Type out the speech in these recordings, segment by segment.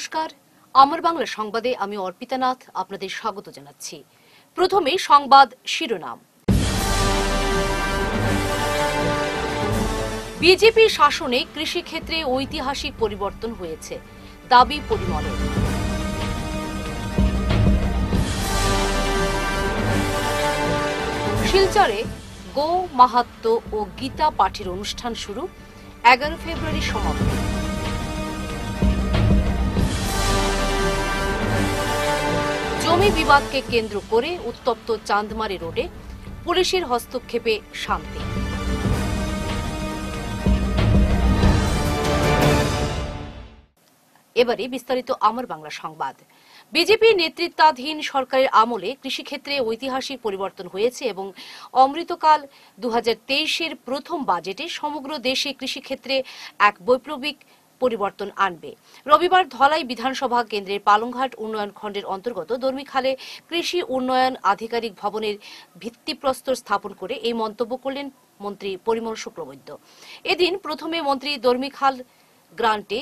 নমস্কার, আমার বাংলা সংবাদে আমি অর্পিতা নাথ আপনাদের স্বাগত জানাচ্ছি। প্রথমে সংবাদ শিরোনাম। বিজেপি শাসনে কৃষি ক্ষেত্রে ঐতিহাসিক পরিবর্তন হয়েছে, দাবি পরিমলের। শিলচরে গো মাহাত্ম্য ও গীতা পাঠের অনুষ্ঠান শুরু, 11 ফেব্রুয়ারি সমাপ্তি। জমি বিবাদকে কেন্দ্র করে উত্তপ্ত চাঁদমারি রোডে পুলিশের হস্তক্ষেপে শান্তি। এবারে বিস্তারিত আমার বাংলা সংবাদ। বিজেপি নেতৃত্বাধীন সরকারের আমলে কৃষিক্ষেত্রে ঐতিহাসিক পরিবর্তন হয়েছে এবং অমৃতকাল 2023-এর প্রথম বাজেটে সমগ্র দেশে কৃষিক্ষেত্রে এক বৈপ্লবিক পরিবর্তন আনবে। রবিবার ধলাই বিধানসভা কেন্দ্রের পালংঘাট উন্নয়ন খণ্ডের অন্তর্গত দর্মিখালে কৃষি উন্নয়ন আধিকারিক ভবনের ভিত্তিপ্রস্তর স্থাপন করে এই মন্তব্য করলেন মন্ত্রী পরিমল শুক্লবৈদ্য। এদিন প্রথমে মন্ত্রী দর্মিখাল গ্রান্টে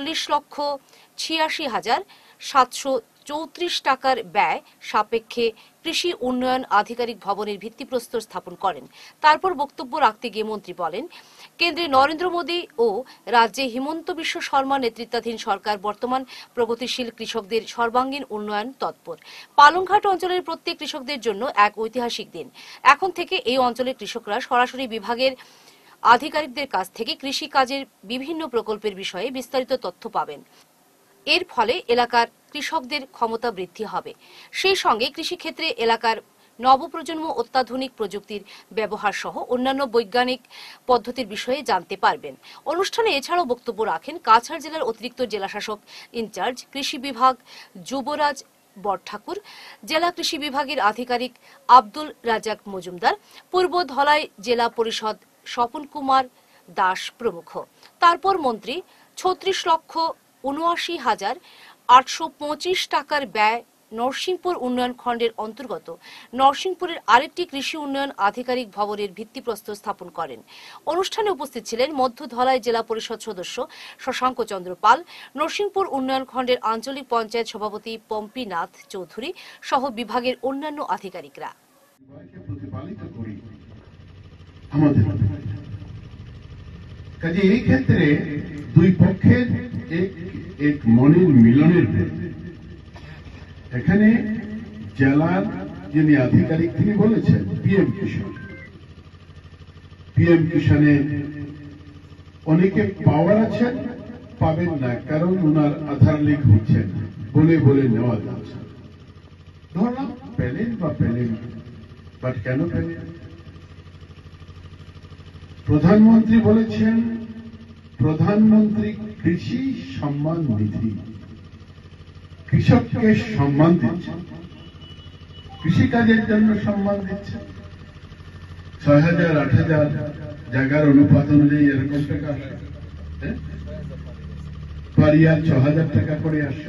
40,86,734 টাকার ব্যয় সাপেক্ষে কৃষি উন্নয়ন আধিকারিক ভবনের ভিত্তিপ্রস্তর স্থাপন করেন। তারপর বক্তব্য রাখতে গিয়ে মন্ত্রী বলেন, কেন্দ্রে নরেন্দ্র মোদী ও রাজ্যে হিমন্ত বিশ্ব শর্মা নেতৃত্বাধীন সরকার বর্তমান প্রগতিশীল কৃষকদের সর্বাঙ্গীন উন্নয়ন তৎপর। পালংঘাট অঞ্চলের প্রত্যেক কৃষকদের জন্য এক ঐতিহাসিক দিন। এখন থেকে এই অঞ্চলের কৃষকরা সরাসরি বিভাগের আধিকারিকদের কাছ থেকে কৃষি কাজের বিভিন্ন প্রকল্পের বিষয়ে বিস্তারিত তথ্য পাবেন। এর ফলে এলাকার কৃষকদের ক্ষমতা বৃদ্ধি হবে। সেই সঙ্গে কৃষিক্ষেত্রে এলাকার নবপ্রজন্ম অত্যাধুনিক প্রযুক্তির ব্যবহার সহ অন্যান্য বৈজ্ঞানিক পদ্ধতির বিষয়ে জানতে পারবেন। অনুষ্ঠানে এছাড়াও বক্তব্য রাখেন কাছাড় জেলার অতিরিক্ত জেলাশাসক ইনচার্জ কৃষি বিভাগ যুবরাজ বরঠাকুর, জেলা কৃষি বিভাগের আধিকারিক আব্দুল রাজাক মজুমদার, পূর্ব ধলাই জেলা পরিষদ স্বপন কুমার দাস প্রমুখ। তারপর মন্ত্রী 36,79,825 টাকার ব্যয় নরসিংপুর উন্নয়ন খণ্ডের অন্তর্গত নরসিংপুরের আরেকটি কৃষি উন্নয়ন আধিকারিক ভবনের ভিত্তিপ্রস্তর স্থাপন করেন। অনুষ্ঠানে উপস্থিত ছিলেন মধ্য ধলাই জেলা পরিষদ সদস্য শশাঙ্ক চন্দ্র পাল, নরসিংপুর উন্নয়ন খণ্ডের আঞ্চলিক পঞ্চায়েত সভাপতি পম্পি নাথ চৌধুরী সহ বিভাগের অন্যান্য আধিকারিকরা। কাজে এই ক্ষেত্রে দুই পক্ষের এক মনের মিলনের এখানে জেলার যিনি আধিকারিক তিনি বলেছেন পিএম কিষানে অনেকে পাওয়ার আছেন, পাবেন না, কারণ ওনার আধার লিঙ্ক হচ্ছে বলে বলে নেওয়া যাচ্ছে। ধরলাম পেলেন বা পেলেন, বাট কেন পেলেন? প্রধানমন্ত্রী বলেছেন প্রধানমন্ত্রী কৃষি সম্মান নিধি, কৃষককে সম্মান দিচ্ছে, কৃষিকাজের জন্য সম্মান দিচ্ছে। 6,000 8,000 জায়গার অনুপাত অনুযায়ী এরকম টাকা আসে, পারিয়া 6,000 টাকা করে আসে।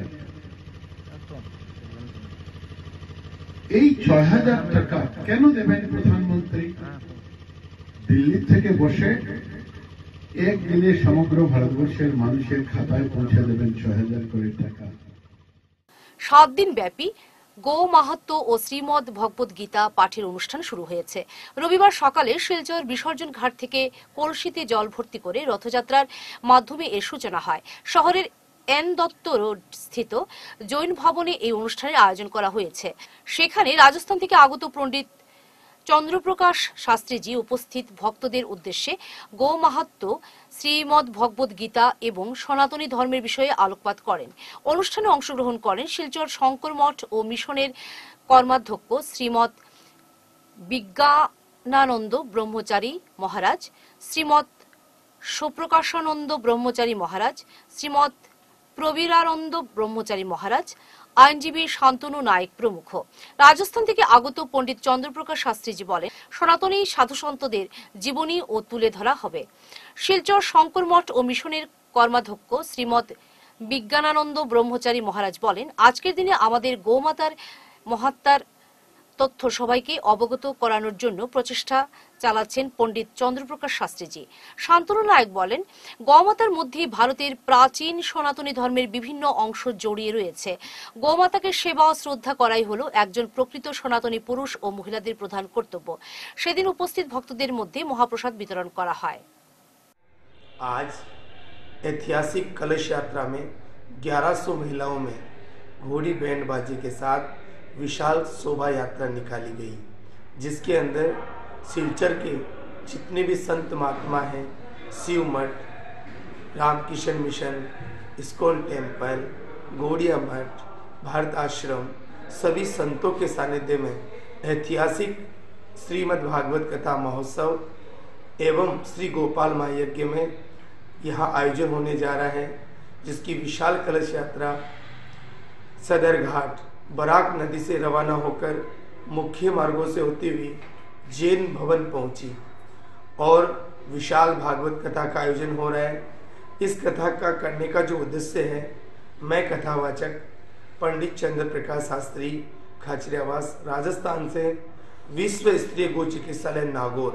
এই 6,000 টাকা কেন দেবেন প্রধানমন্ত্রী? দিল্লি থেকে বসে একদিনে সমগ্র ভারতবর্ষের মানুষের খাতায় পৌঁছে দেবেন 6,000 কোটি টাকা। 7 দিন ব্যাপী গো মাহাত্ম্য ও শ্রীমদ ভগবত গীতা পাঠের অনুষ্ঠান শুরু হয়েছে। রবিবার সকালে শিলচর বিসর্জন ঘাট থেকে কলসিতে জল ভর্তি করে রথযাত্রার মাধ্যমে এর সূচনা হয়। শহরের এন দত্ত রোড স্থিত জৈন ভবনে এই অনুষ্ঠানের আয়োজন করা হয়েছে। সেখানে রাজস্থান থেকে আগত পণ্ডিত চন্দ্রপ্রকাশ শাস্ত্রীজি উপস্থিত ভক্তদের উদ্দেশ্যে গো মাহাত্ম্য, শ্রীমদ ভগবত গীতা এবং সনাতনী ধর্মের বিষয়ে আলোকপাত করেন। অনুষ্ঠানে অংশগ্রহণ করেন শিলচর শঙ্কর মঠ ও মিশনের কর্মাধ্যক্ষ শ্রীমদ বিজ্ঞানানন্দ ব্রহ্মচারী মহারাজ, শ্রীমদ সুপ্রকাশানন্দ ব্রহ্মচারী মহারাজ, শ্রীমদ প্রবীরানন্দ ব্রহ্মচারী মহারাজ, আইনজীবী শান্তনু নায়ক প্রমুখ। রাজস্থান থেকে আগত পণ্ডিত চন্দ্রপ্রকাশ শাস্ত্রীজি বলেন, সনাতনী সাধুসন্তদের জীবনী ও তুলে ধরা হবে। শিলচর শঙ্কর মঠ ও মিশনের কর্মাধ্যক্ষ শ্রীমদ বিজ্ঞানানন্দ ব্রহ্মচারী মহারাজ বলেন, আজকের দিনে আমাদের গোমাতার মহাত্মার তথ্য সবাইকে অবগত করানোর জন্য প্রচেষ্টা চালাচ্ছেন পণ্ডিত চন্দ্রপ্রকাশ শাস্ত্রীজি। শান্তনু নায়ক বলেন, গৌমাতার মধ্যে ভারতের প্রাচীন সনাতনী ধর্মের বিভিন্ন অংশ জড়িয়ে রয়েছে। গৌমাতাকে সেবা ও শ্রদ্ধা করাই হলো একজন প্রকৃত সনাতনী পুরুষ ও মহিলাদের প্রধান কর্তব্য। সেদিন উপস্থিত ভক্তদের মধ্যে মহাপ্রসাদ বিতরণ করা হয়। आज ऐतिहासिक कलश यात्रा में 1100 महिलाओं में घोड़ी बैंड बाजे के साथ विशाल शोभा यात्रा निकाली गई, जिसके अंदर सिलचर के जितने भी संत महात्मा हैं, Shiv Math, Ramkishan mission, ISKCON temple, Gaudiya Math, Bharat आश्रम, सभी संतों के सानिध्य में ऐतिहासिक श्रीमद् भागवत कथा महोत्सव एवं श्री गोपाल महायज्ञ में यहाँ आयोजन होने जा रहा है, जिसकी विशाल कलश यात्रा सदर घाट बराक नदी से रवाना होकर मुख्य मार्गों से होती हुई जैन भवन पहुंची और विशाल भागवत कथा का आयोजन हो रहा है। इस कथा का करने का जो उद्देश्य है, मैं कथावाचक पंडित चंद्र प्रकाश शास्त्री खाचरियावास राजस्थान से विश्व स्तरीय गो चिकित्सालय नागौर,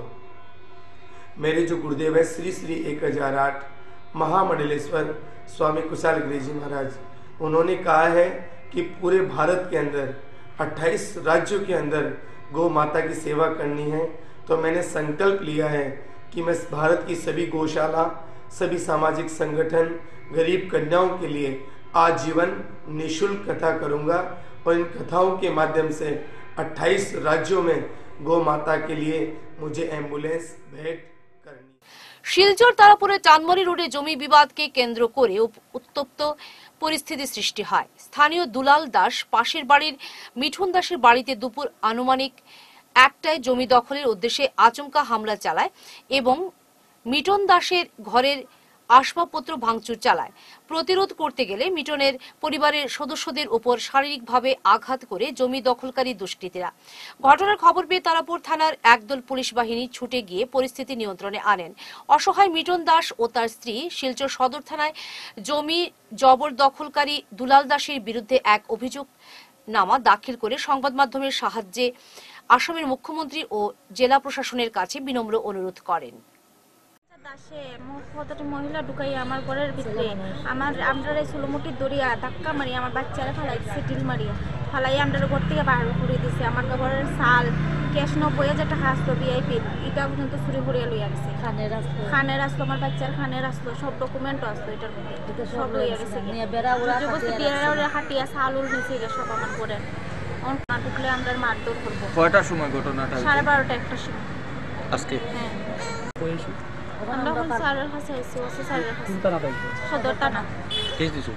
मेरे जो गुरुदेव है श्री श्री 1008 महामंडलेश्वर स्वामी कुशाल गिरी जी महाराज, उन्होंने कहा है कि पूरे भारत के अंदर 28 राज्यों के अंदर गौ माता की सेवा करनी है। तो मैंने संकल्प लिया है कि मैं भारत की सभी गौशाला, सभी सामाजिक संगठन, गरीब कन्याओं के लिए आजीवन निःशुल्क कथा करूंगा और इन कथाओं के माध्यम से 28 राज्यों में गौ माता के लिए मुझे एम्बुलेंस भेंट करनी। শিলচর তারাপুরে চানমারি রোডে জমি বিবাদকে কেন্দ্র করে উত্তপ্ত পরিস্থিতি সৃষ্টি হয়। স্থানীয় দুলাল দাস পাশের বাড়ির মিঠুন দাসের বাড়িতে দুপুর আনুমানিক 1টায় জমি দখলের উদ্দেশ্যে আচমকা হামলা চালায় এবং মিঠুন দাসের ঘরের আসবাবপত্র ভাঙচুর চালায়। প্রতিরোধ করতে গেলে মিটনের পরিবারের সদস্যদের উপর শারীরিকভাবে আঘাত করে জমি দখলকারী দুষ্কৃতীরা। ঘটনার খবর পেয়ে তারাপুর থানার একদল পুলিশ বাহিনী ছুটে গিয়ে পরিস্থিতি নিয়ন্ত্রণে আনেন। অসহায় মিটন দাস ও তার স্ত্রী শিলচর সদর থানায় জমি জবরদখলকারী দুলাল দাসের বিরুদ্ধে এক অভিযোগনামা দাখিল করে সংবাদ মাধ্যমের সাহায্যে আসামের মুখ্যমন্ত্রী ও জেলা প্রশাসনের কাছে বিনম্র অনুরোধ করেন। দাসে কতটা মহিলা ঢুকাই আমার ঘরের ভিতরে আমরা ষোলোমুটি দরিয়া ধাক্কা মারি আমার বাচ্চারা ফেলাই দিচ্ছে, ঢিল মারিয়া ফেলাই আমরা ঘর থেকে বাইরে করে দিচ্ছে। আমার ঘরের চাল ক্যাশ 90,000 টাকা আসলো ভিআইপি, এটা পর্যন্ত চুরি করিয়া লইয়া গেছে। খানের আসলো, আমার বাচ্চার খানের আসলো, সব ডকুমেন্টও আসলো, এটার মধ্যে সব লইয়া গেছে। বেড়া হাটিয়া চাল উল নিচে গেছে সব আমার ঘরে। না ঢুকলে আমরা মারধর করবো। কয়টার সময় ঘটনাটা? 12:30 1টার সময় আজকে। হ্যাঁ, আমরা স্যারের কাছে আইছি, স্যারের কাছে সদর থানা কেস দিছো।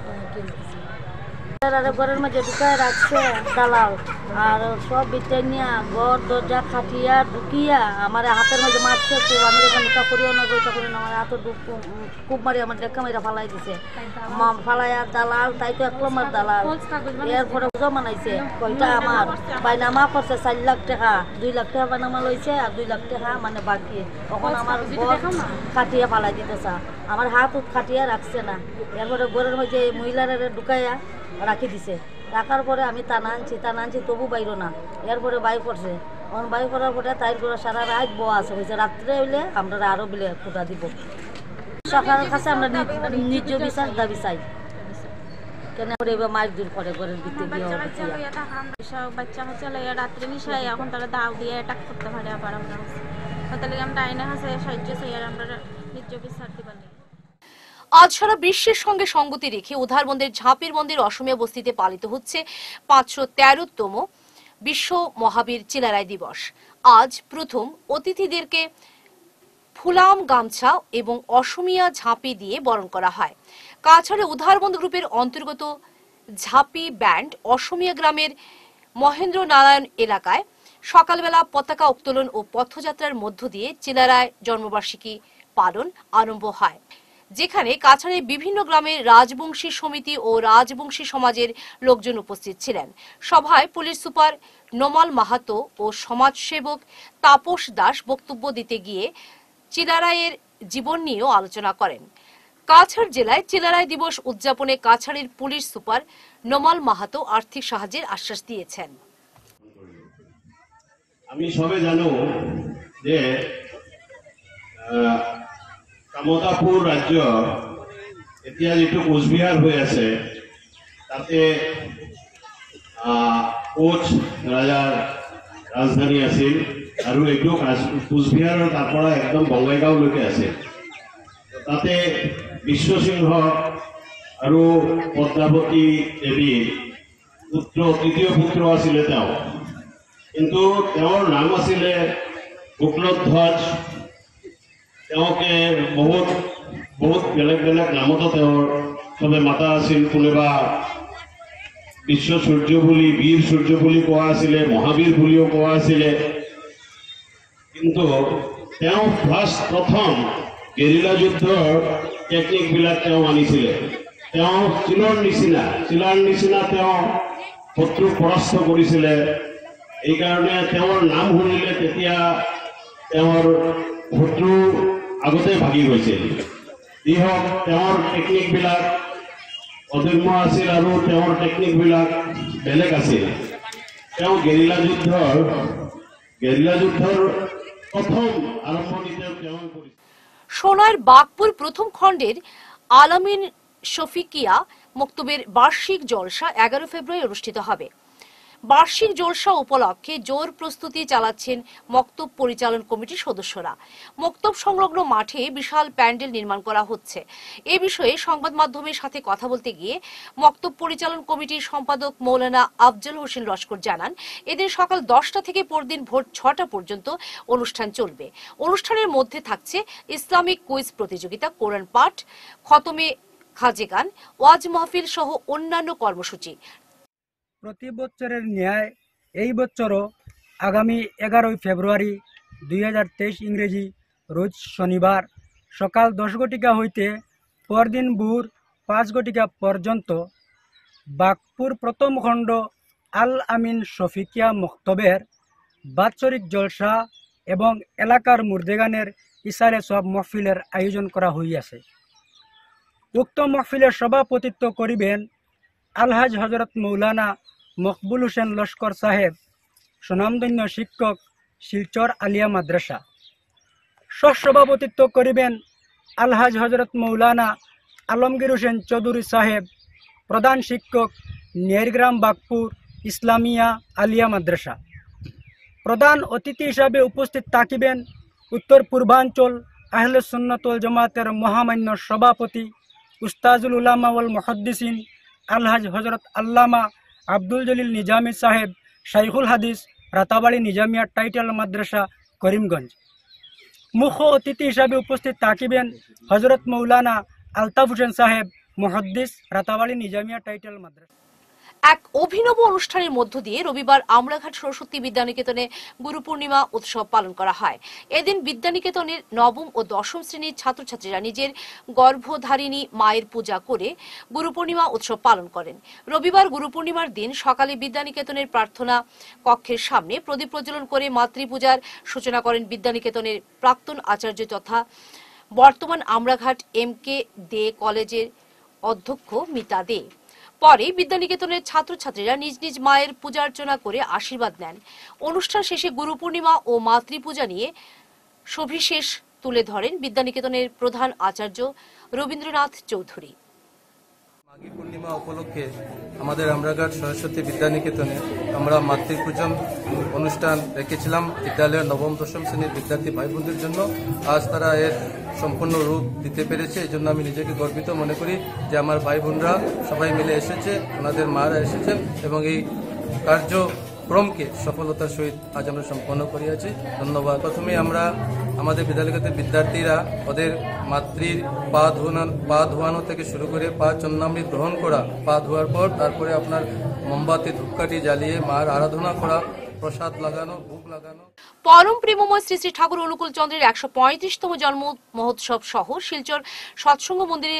ঘরের মাঝে ঢুকায় রাখছে দালাল, আর সব বিটে নিয়ে ঘর দরজা খাটিয়া ঢুকিয়া আমার হাতের মাঝে মারছে। খুব আমি এখানে এটা করিও না, ওইটা করি না, আমার হাতে খুব মারি আমার ডেকা মেয়েরা ফালাই দিছে। ফালাইয়া দালাল, তাই তো 1 নম্বর দালাল। এরপরে জমা নাইছে কয়টা আমার বাইনামা করছে 4 লাখ টাকা, 2 লাখ টাকা বাইনামা লইছে আর 2 লাখ টাকা মানে বাকি। তখন আমার ঘর খাটিয়া ফালাই দিতেছে, আমার হাত খাটিয়া রাখছে না। এরপরে ঘরের মাঝে মহিলারা ঢুকাইয়া রাখি দিছে। রাখার পরে আমি টানা আনছি তবু বাইরো না। এরপরে বাই করছে, এখন বাই করার পরে তাই করে সারা রাত বয়া আছে হয়েছে। রাত্রে হইলে আমরা আরো বিলে ফুটা দিব। সরকারের কাছে আমরা নিজ বিচার দাবি চাই। কেন এবার মাইক দূর করে ঘরের ভিতরে গিয়ে বাচ্চা কাচ্চা লাইয়া রাত্রে মিশাই এখন তারা দাও দিয়ে অ্যাটাক করতে পারে। আবার আমরা তাহলে আমরা আইনের কাছে সাহায্য চাই আর আমরা নিজ বিচার দিবার। আজ সারা বিশ্বের সঙ্গে সঙ্গতি রেখে উধারবন্দের ঝাঁপির মন্দির অসমিয়া বস্তিতে পালিত হচ্ছে 513তম বিশ্ব মহাবীর চিলারায় দিবস। আজ প্রথম অতিথিদেরকে ফুলাম গামছা এবং অসমিয়া ঝাঁপি দিয়ে বরণ করা হয়। কাছাড়ে উধারবন্দ গ্রুপের অন্তর্গত ঝাঁপি ব্যান্ড অসমিয়া গ্রামের মহেন্দ্র নারায়ণ এলাকায় সকালবেলা পতাকা উত্তোলন ও পথযাত্রার মধ্য দিয়ে চিলারায় জন্মবার্ষিকী পালন আরম্ভ হয়, যেখানে কাছাড়ের বিভিন্ন গ্রামের রাজবংশী সমিতি ও রাজবংশী সমাজের লোকজন উপস্থিত ছিলেন। সভায় পুলিশ সুপার নোমাল মাহাতো ও সমাজসেবক তাপস দাস বক্তব্য দিতে গিয়ে চিলারায়ের জীবন নিয়েও আলোচনা করেন। কাছাড় জেলায় চিলারায় দিবস উদযাপনে কাছাড়ের পুলিশ সুপার নোমাল মাহাতো আর্থিক সাহায্যের আশ্বাস দিয়েছেন। আমি সবে জানো যে কামতাপুৰ ৰাজ্য এতিয়া যিটো কোচবিহাৰ হৈ আছে তাতে কোচ ৰাজাৰ ৰাজধানী আছিল আৰু এইটো কোচবিহাৰৰ তাৰ পৰা একদম বঙাইগাঁওলৈকে আছে। তাতে বিশ্বসিংহ আৰু পদ্মাৱতী দেৱীৰ তৃতীয় পুত্ৰ আছিলে তেওঁ, কিন্তু তেওঁৰ নাম আছিলে শুক্লধ্বজ। তেওঁকে বহুত বেলেগ বেলেগ নামতো তেওঁৰ চবে মাতা আছিল। কোনোবা বিশ্ব সূৰ্য বুলি, বীৰ সূৰ্য বুলি কোৱা আছিলে, মহাবীৰ বুলিও কোৱা আছিলে। কিন্তু তেওঁ প্ৰথম গেৰিলা যুদ্ধৰ টেকনিকবিলাক তেওঁ আনিছিলে। তেওঁ চিলাৰ নিচিনা তেওঁ শত্ৰুক পৰাস্ত কৰিছিলে। এইকাৰণে তেওঁৰ নাম শুনিলে তেতিয়া তেওঁৰ শত্ৰু আগতে ভাগি গৈছিল। যি হওক তেওঁৰ টেকনিকবিলাক অদম্য আছিল আৰু তেওঁৰ টেকনিকবিলাক বেলেগ আছিল। তেওঁ গেৰিলা যুদ্ধৰ প্রথম আরম্ভণিতে তেওঁ কৰিছিল। সোনার বাগপুর প্রথম খণ্ডের আলামিন শফিকিয়া মক্তবের বার্ষিক জলসা 11 ফেব্রুয়ারি অনুষ্ঠিত হবে। বার্ষিক জলসা উপলক্ষে জোর প্রস্তুতি চালাচ্ছেন মক্তব পরিচালন কমিটির সদস্যরা। মক্তব সংলগ্ন মাঠে বিশাল প্যান্ডেল নির্মাণ করা হচ্ছে। এ বিষয়ে সংবাদ মাধ্যমের সাথে কথা বলতে গিয়ে মক্তব পরিচালন কমিটির সম্পাদক মৌলানা আফজল হোসেন লস্কর জানান, এদিন সকাল 10টা থেকে পরদিন ভোর 6টা পর্যন্ত অনুষ্ঠান চলবে। অনুষ্ঠানের মধ্যে থাকছে ইসলামিক কুইজ প্রতিযোগিতা, কোরআন পাঠ, খতমে খাজে গান, ওয়াজ মাহফিল সহ অন্যান্য কর্মসূচি। প্রতি বছরের ন্যায় এই বছরও আগামী 11 ফেব্রুয়ারি 2023 ইংরেজি রোজ শনিবার সকাল 10 ঘটিকা হইতে পরদিন ভোর 5 ঘটিকা পর্যন্ত বাগপুর প্রথম খণ্ড আল আমিন শফিকিয়া মক্তবের বাৎসরিক জলসা এবং এলাকার মুর্দেগানের ইসারে সব মহফিলের আয়োজন করা হইয়াছে। উক্ত মহফিলের সভাপতিত্ব করিবেন আলহাজ হজরত মৌলানা মকবুল হোসেন লস্কর সাহেব, সুনামধন্য শিক্ষক, শিলচর আলিয়া মাদ্রাসা। সহসভাপতিত্ব করিবেন আলহাজ হজরত মৌলানা আলমগীর হোসেন চৌধুরী সাহেব, প্রধান শিক্ষক, নেরগ্রাম বাগপুর ইসলামিয়া আলিয়া মাদ্রাসা। প্রধান অতিথি হিসাবে উপস্থিত থাকিবেন উত্তর পূর্বাঞ্চল আহলে সুন্নাত ওয়াল জামাতের মহামান্য সভাপতি উস্তাজুল উলামা ওয়াল মুহাদ্দিসিন আলহাজ হজরত আল্লামা আব্দুল জলিল নিজামী সাহেব, শাইখুল হাদিস, রাতাবাড়ি নিজামিয়া টাইটেল মাদ্রাসা, করিমগঞ্জ। মুখ্য অতিথি হিসাবে উপস্থিত থাকিবেন হজরত মৌলানা আলতাফ হোসেন সাহেব, মুহাদ্দিস, রাতাবাড়ি নিজামিয়া টাইটেল মাদ্রাসা। এক অভিনব অনুষ্ঠানের মধ্য দিয়ে রবিবার আমরাঘাট সরস্বতী বিদ্যানিকেতনে গুরু পূর্ণিমা উৎসব পালন করা হয়। এদিন বিদ্যানিকেতনের নবম ও দশম শ্রেণীর ছাত্রছাত্রীরা নিজের গর্ভধারিণী মায়ের পূজা করে গুরু পূর্ণিমা উৎসব পালন করেন। রবিবার গুরু পূর্ণিমার দিন সকালে বিদ্যানিকেতনের প্রার্থনা কক্ষের সামনে প্রদীপ প্রজ্বলন করে মাতৃপূজার সূচনা করেন বিদ্যানিকেতনের প্রাক্তন আচার্য তথা বর্তমান আমরাঘাট MK দে কলেজের অধ্যক্ষ মিতা দে। পরে বিদ্যানিকেতনের ছাত্রছাত্রীরা নিজ নিজ মায়ের পূজার্চনা করে আশীর্বাদ নেন। অনুষ্ঠান শেষে গুরু পূর্ণিমা ও মাতৃপূজা নিয়ে সবিশেষ তুলে ধরেন বিদ্যানিকেতনের প্রধান আচার্য রবীন্দ্রনাথ চৌধুরী। মাঘী পূর্ণিমা উপলক্ষে আমাদের আমরাঘাট সরস্বতী বিদ্যানিকেতনে আমরা মাতৃপূজন অনুষ্ঠান রেখেছিলাম বিদ্যালয়ের নবম দশম শ্রেণীর বিদ্যার্থী ভাই বোনদের জন্য। আজ তারা এর সম্পূর্ণ রূপ দিতে পেরেছে, এই জন্য আমি নিজেকে গর্বিত মনে করি যে আমার ভাই বোনরা সবাই মিলে এসেছে, ওনাদের মারা এসেছেন এবং এই কার্যক্রমকে সফলতার সহিত আজ আমরা সম্পন্ন করিয়াছি। ধন্যবাদ। প্রথমে আমরা আমাদের বিদ্যালয়তে বিদ্যার্থীরা ওদের মাতৃর পা ধোয়ানো থেকে শুরু করে পা চন্নামৃত গ্রহণ করা, পা ধোয়ার পর তারপরে আপনার মোমবাতি ধূপকাঠি জ্বালিয়ে মার আরাধনা করা, প্রসাদ লাগানো, ভোগ লাগানো। পরম প্রেমময় শ্রী শ্রী ঠাকুর অনুকূল চন্দ্রের 135তম জন্ম মহোৎসব সহ শিলচর সৎসঙ্গ মন্দিরের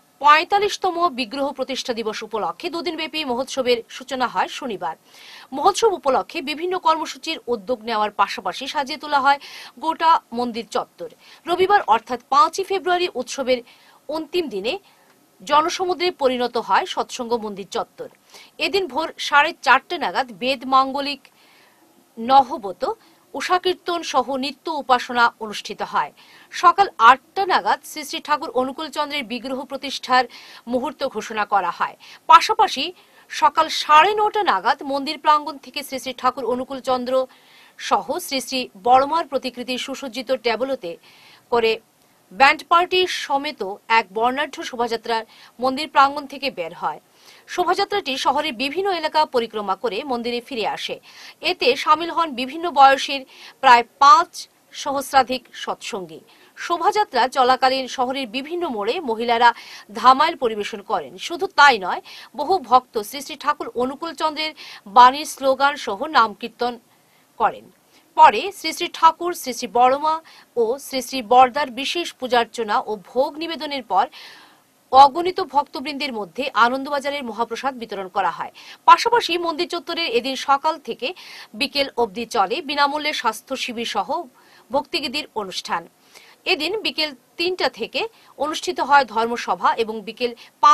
45তম বিগ্রহ প্রতিষ্ঠা দিবস উপলক্ষে দুদিনব্যাপী মহোৎসবের সূচনা হয় শনিবার। মহোৎসব উপলক্ষে বিভিন্ন কর্মসূচির উদ্যোগ নেওয়ার পাশাপাশি সাজিয়ে তোলা হয় গোটা মন্দির চত্বর। রবিবার অর্থাৎ 5 ফেব্রুয়ারি উৎসবের অন্তিম দিনে জনসমুদ্রে পরিণত হয় সৎসঙ্গ মন্দির চত্বর। এদিন ভোর 4:30 নাগাদ বেদ মাঙ্গলিক নহবত উষা কীর্তন সহ নিত্য উপাসনা অনুষ্ঠিত হয়। সকাল 8টা নাগাদ শ্রী শ্রী ঠাকুর অনুকূল চন্দ্রের বিগ্রহ প্রতিষ্ঠার মুহূর্ত ঘোষণা করা হয়। পাশাপাশি সকাল 9:30 নাগাদ মন্দির প্রাঙ্গণ থেকে শ্রী শ্রী ঠাকুর অনুকূল চন্দ্র সহ শ্রী শ্রী বড়মার প্রতিকৃতির সুসজ্জিত ট্যাবলোতে করে ব্যান্ড পার্টি সমেত এক বর্ণাঢ্য শোভাযাত্রা মন্দির প্রাঙ্গণ থেকে বের হয়। শোভাযাত্রাটি শহরের বিভিন্ন এলাকা পরিক্রমা করে মন্দিরে ফিরে আসে। এতে সামিল হন বিভিন্ন বয়সের প্রায় 5 সহস্রাধিক সৎসঙ্গী। শোভাযাত্রা চলাকালীন শহরের বিভিন্ন মোড়ে মহিলারা ধামাইল পরিবেশন করেন। শুধু তাই নয়, বহু ভক্ত শ্রী শ্রী ঠাকুর অনুকূল চন্দ্রের বাণীর স্লোগান সহ নাম কীর্তন করেন। পরে শ্রী শ্রী ঠাকুর, শ্রী শ্রী বড়মা ও শ্রী শ্রী বরদার বিশেষ পূজার্চনা ও ভোগ নিবেদনের পর অগণিত ভক্তবৃন্দের মধ্যে আনন্দবাজারের মহাপ্রসাদ বিতরণ করা হয়। পাশাপাশি মন্দির চত্বরের এদিন সকাল থেকে বিকেল অবধি চলে বিনামূল্যে স্বাস্থ্য শিবির সহ ভক্তিগীতির অনুষ্ঠান। এদিন বিকেল 3টা থেকে অনুষ্ঠিত হয় ধর্মসভা এবং বিকেল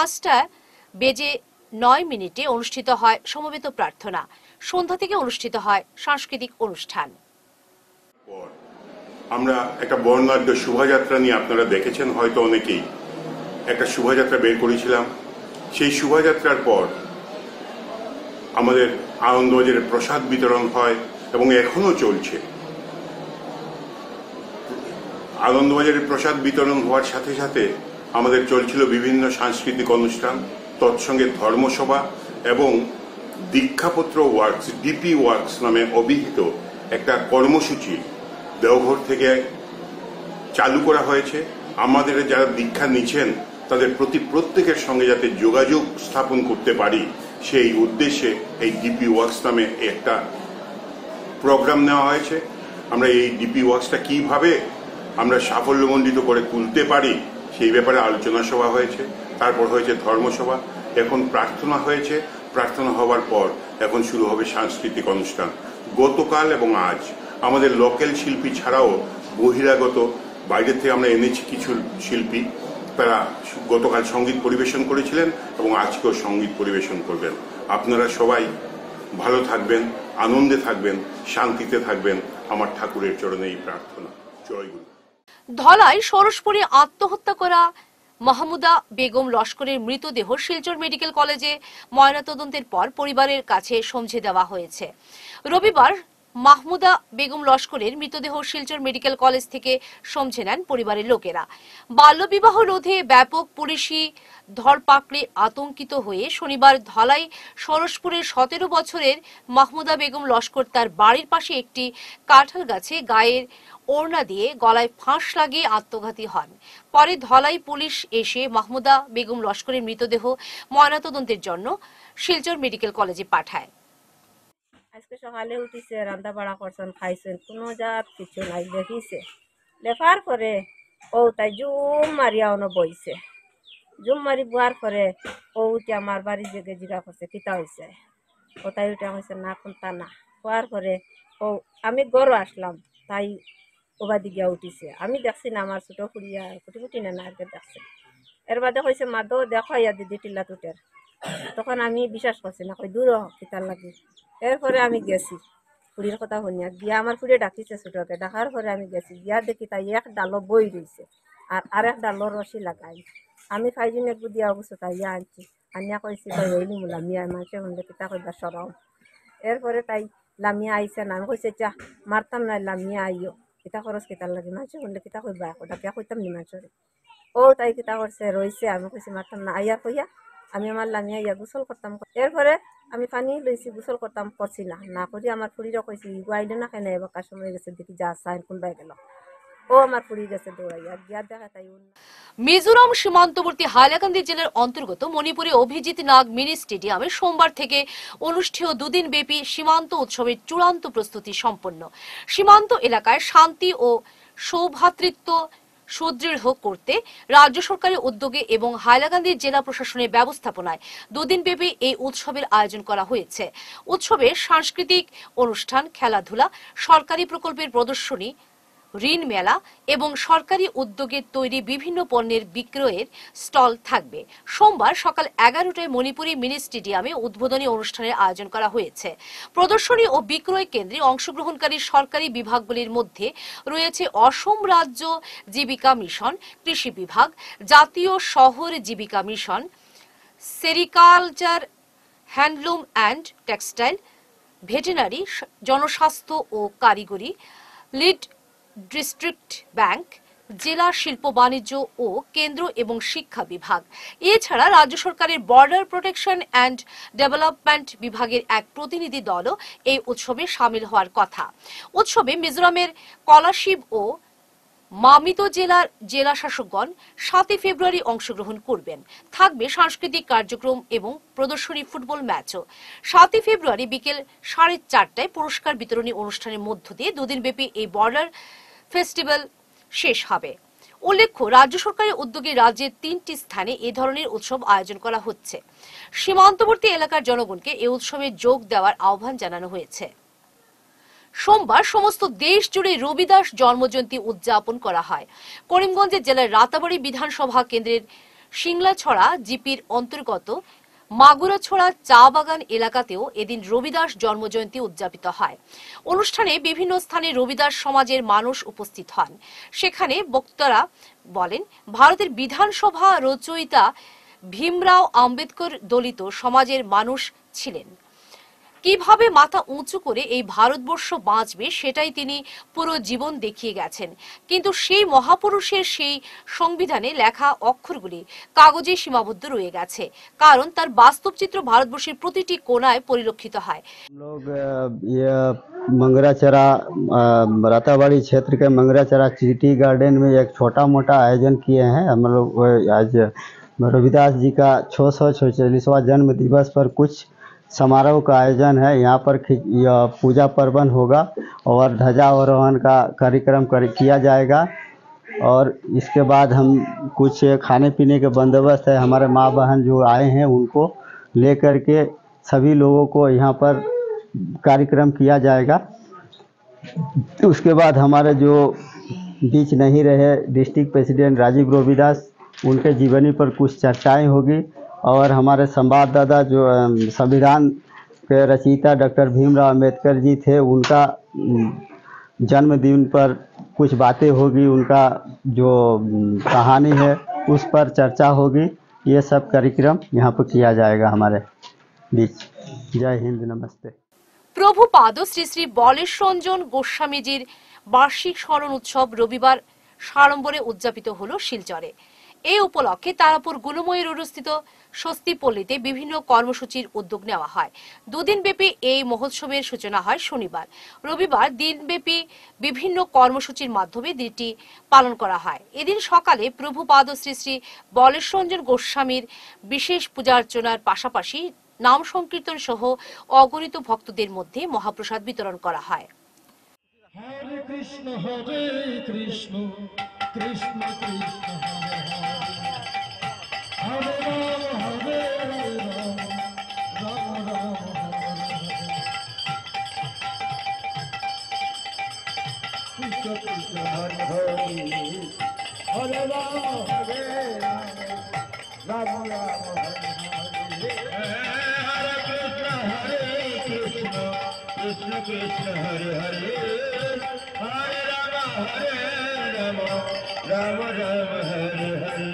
5:09 অনুষ্ঠিত হয় সমবেত প্রার্থনা। সন্ধ্যা থেকে অনুষ্ঠিত হয় সাংস্কৃতিক অনুষ্ঠান। আমরা একটা বর্ণাঢ্য শোভাযাত্রা নিয়ে আপনারা দেখেছেন হয়তো অনেকেই, একটা শোভাযাত্রা বের করেছিলাম। সেই শোভাযাত্রার পর আমাদের আনন্দবাজারের প্রসাদ বিতরণ হয় এবং এখনো চলছে। আনন্দবাজারের প্রসাদ বিতরণ হওয়ার সাথে সাথে আমাদের চলছিল বিভিন্ন সাংস্কৃতিক অনুষ্ঠান, তৎসঙ্গে ধর্মসভা এবং দীক্ষাপত্র ওয়ার্কস, ডিপি ওয়ার্কস নামে অভিহিত একটা কর্মসূচি দেওঘর থেকে চালু করা হয়েছে। আমাদের যারা দীক্ষা নিচ্ছেন তাদের প্রত্যেকের সঙ্গে যাতে যোগাযোগ স্থাপন করতে পারি সেই উদ্দেশ্যে এই ডিপি ওয়ার্কস নামে একটা প্রোগ্রাম নেওয়া হয়েছে। আমরা এই ডিপি ওয়ার্কসটা কিভাবে আমরা সাফল্যমণ্ডিত করে তুলতে পারি সেই ব্যাপারে আলোচনা সভা হয়েছে। তারপর হয়েছে ধর্মসভা, এখন প্রার্থনা হয়েছে। প্রার্থনা হওয়ার পর এখন শুরু হবে সাংস্কৃতিক অনুষ্ঠান। গতকাল এবং আজ আমাদের লোকাল শিল্পী ছাড়াও বহিরাগত বাইরে থেকে আমরা এনেছি কিছু শিল্পী, তারা গতকাল সঙ্গীত পরিবেশন করেছিলেন এবং আজকেও সঙ্গীত পরিবেশন করবেন। আপনারা সবাই ভালো থাকবেন, আনন্দে থাকবেন, শান্তিতে থাকবেন, আমার ঠাকুরের চরণে এই প্রার্থনা। জয় গুরু। ধলাই সরসপুরে আত্মহত্যা করা মাহমুদা বেগম লস্করের মৃতদেহ শিলচর মেডিকেল কলেজে ময়নাতদন্তের পর পরিবারের কাছে সমঝে দেওয়া হয়েছে। রবিবার মাহমুদা বেগম লস্করের মৃতদেহ শিলচর মেডিকেল কলেজ থেকে সমঝে নেন পরিবারের লোকেরা। বাল্যবিবাহ রোধে ব্যাপক পুলিশি ধরপাকড়ে আতঙ্কিত হয়ে শনিবার ধলাই সরসপুরের 17 বছরের মাহমুদা বেগম লস্কর তার বাড়ির পাশে একটি কাঁঠাল গাছে গায়ের ওড়না দিয়ে গলায় ফাঁস লাগিয়ে আত্মঘাতী হন। পরে ধলাই পুলিশ এসে মাহমুদা বেগম লস্করের মৃতদেহ ময়নাতদন্তের জন্য শিলচর মেডিকেল কলেজে পাঠায়। আজকে সকালে উঠিছে, রান্না বাড়া করছেন, খাইছেন, কোনো জাত কিছু নাই। দেখিছে, লেখার পরে ও তাই জুম মারিয়া অন বইছে। জুম মারি বোয়ার পরে ও উঠে আমার বাড়ি জেগে জিগা করছে কিতা হয়েছে। ও তাই উঠে হয়েছে না কোনটা না হওয়ার পরে ও আমি গড় আসলাম, তাই ওবাদি গিয়া উঠিছে। আমি দেখছি না, আমার ছোটো খুঁড়িয়া কুটি কুটি না আর দেখছে। এর বাদে কইছে মা দো দেখো ইয়া দিদি টিল্লা টুটের। তখন আমি বিশ্বাস করছি না, কই দূর কিতার লাগি। এরপরে আমি গেছি খুঁড়ির কথা শুনিয়া, গিয়া আমার খুঁড়িয়ে ডাকিছে ছোটকে। ডাকার পরে আমি গেছি, গিয়া দেখি তাই এক ডালো বই রয়েছে আর আরেক ডালো রশি লাগাই। আমি ফাইজিন একটু দিয়া অবশ্য তাই আনছি, আনিয়া কইছি তাই হইলি মু লামিয়া মানুষে শুনলে কিতা কইবা সরাও। এরপরে তাই লামিয়া আইছে না, আমি কইছে চা মারতাম না, লামিয়া আইও কিতা খরচ কিতার লাগে, মানুষে শুনলে কিতা কইবা ডাকিয়া কইতাম নি মানুষের। ও তাই কিতা করছে রয়েছে, আমি কইছি মারতাম না। আইয়া কইয়া আমি আমার লামিয়া ইয়া গোসল করতাম। এরপরে আমি পানি লইছি, গোসল করতাম, করছি না না করি আমার ফুড়িরও কইছি গুয়াইলে না কেন এবার কার সময় গেছে দেখি যা সাইন কোনবাই গেল। ও আমার ফুড়ি গেছে দৌড়াইয়া গিয়া দেখা তাই। মিজোরাম সীমান্তবর্তী হাইলাকান্দি জেলার অন্তর্গত মণিপুরে অভিজিৎ নাগ মিনি স্টেডিয়ামে সোমবার থেকে অনুষ্ঠেয় দুদিন ব্যাপী সীমান্ত উৎসবের চূড়ান্ত প্রস্তুতি সম্পন্ন। সীমান্ত এলাকায় শান্তি ও সৌভ্রাতৃত্ব সুদৃঢ় করতে রাজ্য সরকারের উদ্যোগে এবং হাইলাকান্দি জেলা প্রশাসনের ব্যবস্থাপনায় দুদিনব্যাপী এই উৎসবের আয়োজন করা হয়েছে। উৎসবে সাংস্কৃতিক অনুষ্ঠান, খেলাধুলা, সরকারি প্রকল্পের প্রদর্শনী, ঋণ মেলা এবং সরকারি উদ্যোগে তৈরি বিভিন্ন পণ্যের বিক্রয়ের স্টল থাকবে। সোমবার সকাল 11টায় মণিপুরি মিনি স্টেডিয়ামে উদ্বোধনী অনুষ্ঠানের আয়োজন করা হয়েছে। প্রদর্শনী ও বিক্রয় কেন্দ্রে অংশগ্রহণকারী সরকারি বিভাগগুলির মধ্যে রয়েছে অসম রাজ্য জীবিকা মিশন, কৃষি বিভাগ, জাতীয় শহর জীবিকা mission, sericulture, handloom and textile, veterinary, জনস্বাস্থ্য ও কারিগরি, লিড ডিস্ট্রিক্ট ব্যাংক, জেলা শিল্প বাণিজ্য ও কেন্দ্র এবং শিক্ষা বিভাগ। এছাড়া রাজ্য সরকারের বর্ডার প্রোটেকশন অ্যান্ড ডেভেলপমেন্ট বিভাগের এক প্রতিনিধি দলও এই উৎসবে সামিল হওয়ার কথা। উৎসবে মিজোরামের কলাশিব ও মামিতো জেলার জেলা শাসকগণ 7 ফেব্রুয়ারি অংশগ্রহণ করবেন। থাকবে সাংস্কৃতিক কার্যক্রম এবং প্রদর্শনী ফুটবল ম্যাচও। 7 ফেব্রুয়ারি বিকেল 4:30টায় পুরস্কার বিতরণী অনুষ্ঠানের মধ্য দিয়ে দুদিনব্যাপী এই বর্ডার ফেস্টিভ্যাল শেষ হবে। উল্লেখ্য, রাজ্য সরকারের উদ্যোগে রাজ্যের 3টি স্থানে এ ধরনের উৎসব আয়োজন করা হচ্ছে। সীমান্তবর্তী এলাকার জনগণকে এই উৎসবে যোগ দেওয়ার আহ্বান জানানো হয়েছে। সোমবার সমস্ত দেশ জুড়ে রবিদাস জন্মজয়ন্তী উদযাপন করা হয়। করিমগঞ্জের জেলার রাতাবাড়ী বিধানসভা কেন্দ্রের সিংলাছড়া জিপির অন্তর্গত মাগুরাছড়া চা বাগান এলাকাতেও এদিন রবিদাস জন্মজয়ন্তী উদযাপিত হয়। অনুষ্ঠানে বিভিন্ন স্থানে রবিদাস সমাজের মানুষ উপস্থিত হন। সেখানে বক্তারা বলেন, ভারতের বিধানসভা রচয়িতা ভীমরাও আম্বেদকর দলিত সমাজের মানুষ ছিলেন। কিভাবে মাথা উঁচু করে এই ভারতবর্ষ বাঁচবে সেটাই তিনি পুরো জীবন দেখিয়ে গেছেন। কিন্তু সেই মহাপুরুষের সেই সংবিধানে লেখা অক্ষরগুলি কাগজে সীমাবদ্ধ রয়ে গেছে, কারণ তার বাস্তব চিত্র ভারতবর্ষের প্রতিটি কোনায় পরিলক্ষিত হয়। लोग ये मंगराचरा राताबाड़ी क्षेत्र के मंगराचरा सिटी गार्डन में एक छोटा मोटा आयोजन किए हैं। हम लोग आज रविदास जी का 646वां जन्म दिवस पर कुछ समारोह का आयोजन है। यहाँ पर पूजा पर्वन होगा और ध्वजारोहण का कार्यक्रम किया जाएगा और इसके बाद हम कुछ खाने पीने के बंदोबस्त है। हमारे माँ बहन जो आए हैं उनको लेकर के सभी लोगों को यहाँ पर कार्यक्रम किया जाएगा। उसके बाद हमारे जो बीच नहीं रहे डिस्ट्रिक्ट प्रेसिडेंट राजीव रविदास, उनके जीवनी पर कुछ चर्चाएं होगी और हमारे संवाददाता जो संविधान के रचयिता डॉक्टर भीमराव अम्बेडकर जी थे, उनका जन्मदिन पर कुछ बातें होगी, उनका जो कहानी है उस पर चर्चा होगी। ये सब कार्यक्रम यहाँ पर किया जाएगा हमारे बीच। जय हिंद, नमस्ते। প্রভুপাদ শ্রী শ্রী বলেশরঞ্জন গোস্বামীজির বার্ষিক স্মরণ উৎসব রবিবার সাড়ম্বরে উদযাপিত হল শিলচরে। এই উপলক্ষে তারাপুর গুলময়ী রোডস্থিত স্বস্তিপল্লীতে বিভিন্ন কর্মসূচির উদ্যোগ নেওয়া হয়। দুদিনব্যাপী এই মহোৎসবের সূচনা হয় শনিবার। রবিবার দিনব্যাপী বিভিন্ন কর্মসূচির মাধ্যমে দিনটি পালন করা হয়। এদিন সকালে প্রভুপাদ শ্রী শ্রী বলেশরঞ্জন গোস্বামীর বিশেষ পূজার্চনার পাশাপাশি নাম সংকীর্তন সহ অগণিত ভক্তদের মধ্যে মহাপ্রসাদ বিতরণ করা হয়। হরে কৃষ্ণ কৃষ্ণ কৃষ্ণ হরে হরে রাম রাম রাম কৃষ্ণ কৃষ্ণ হরে হরে হরে রাম হরে রাম রাম হরে কৃষ্ণ কৃষ্ণ হরে হরে হরে রাম রাম রাম হরে হরে।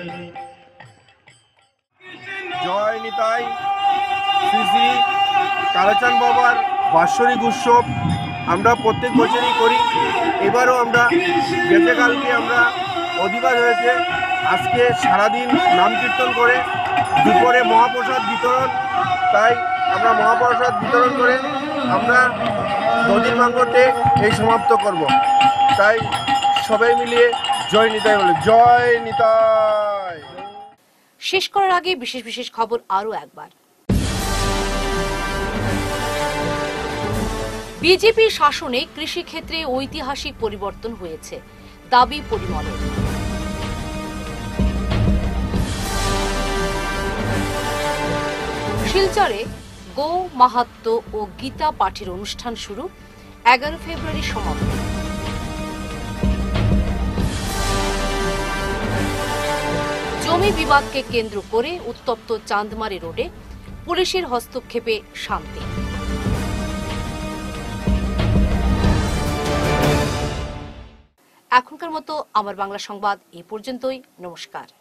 জয় নিতাই। শ্রী শ্রী কালাচাঁদ বাবার বাৎসরিক উৎসব আমরা প্রত্যেক বছরই করি। এবারও আমরা গতকালকে আমরা অধিবাস হয়েছে, আজকে সারাদিন নাম কীর্তন করে দুপুরে মহাপ্রসাদ বিতরণ। তাই আমরা মহাপ্রসাদ বিতরণ করে আমরা জ্যোতির্মাঙ্গতে এই সমাপ্ত করব। তাই সবাই মিলিয়ে জয় নিতাই বলে জয় নিতাই। শেষ করার আগে বিশেষ বিশেষ খবর আরো একবার। বিজেপি শাসনে কৃষি ক্ষেত্রে ঐতিহাসিক পরিবর্তন হয়েছে, দাবি পরিমলের। শিলচরে গো মাহাত্ম্য ও গীতা পাঠের অনুষ্ঠান শুরু, 11 ফেব্রুয়ারি সমাপ্তি। জমি বিবাদকে কেন্দ্র করে উত্তপ্ত চাঁদমারি রোডে পুলিশের হস্তক্ষেপে শান্তি। এখনকার মতো আমার বাংলা সংবাদ এই পর্যন্তই। নমস্কার।